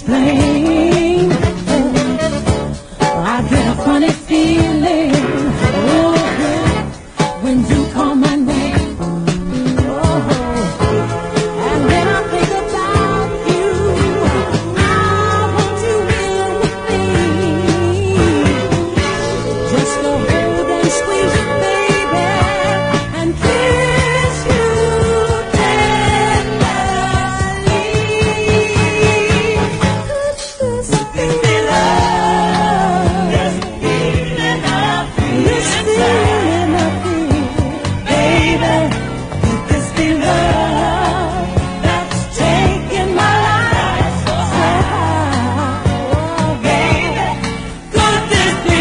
explain. I get a funny feeling, oh, when you call my name. Oh, and when I think about you, I want you in with me. Just go hold and squeeze it, baby, and kiss you tenderly. Could this be love? This feeling I feel, this feeling I feel, baby. Could this be love that's taking my life so high? Oh, baby, could this be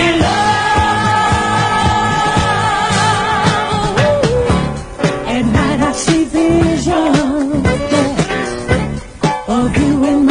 love? At night I see visions of you in my